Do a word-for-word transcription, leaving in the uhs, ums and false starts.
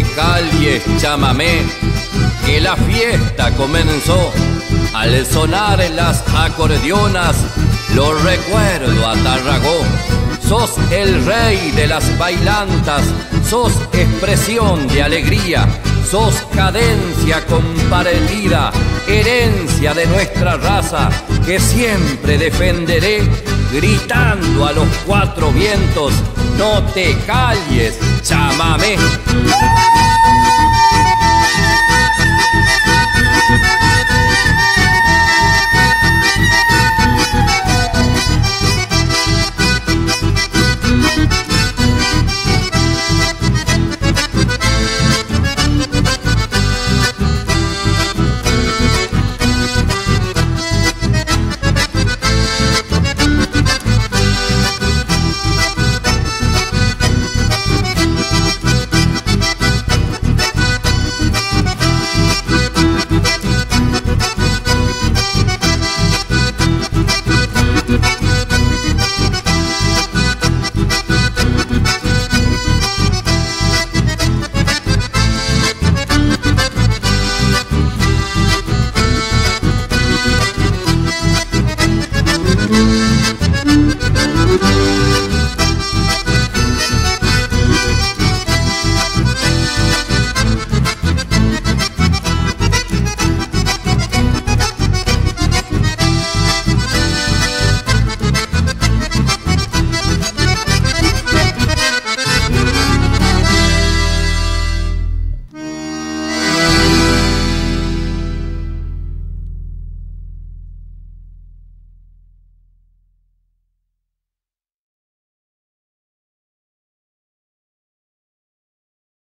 calles, chamamé, que la fiesta comenzó. Al sonar las acordeonas, lo recuerdo a Tarragó. Sos el rey de las bailantas, sos expresión de alegría, sos cadencia compartida, herencia de nuestra raza, que siempre defenderé, gritando a los cuatro vientos: no te calles, chamamé.